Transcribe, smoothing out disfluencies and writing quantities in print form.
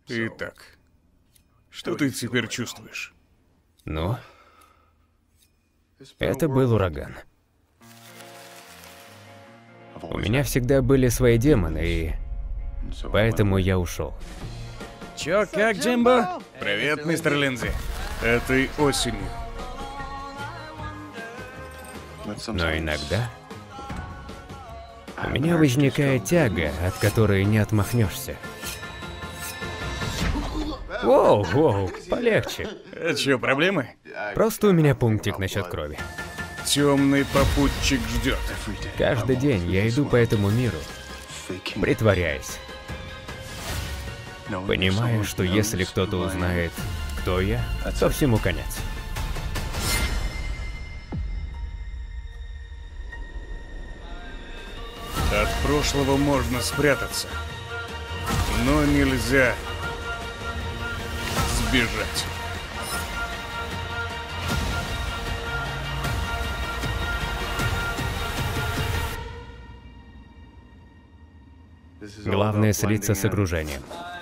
Итак, что ты теперь чувствуешь? Ну, это был ураган. У меня всегда были свои демоны, и поэтому я ушел. Чё, как, Джимбо? Привет, мистер Линдзи. Этой осенью. Но иногда у меня возникает тяга, от которой не отмахнешься. Воу, воу, полегче. А чё, проблемы? Просто у меня пунктик насчет крови. Темный попутчик ждет. Каждый день я иду по этому миру, притворяясь, понимая, что если кто-то узнает, кто я, то всему конец. От прошлого можно спрятаться, но нельзя сбежать. Главное слиться с окружением.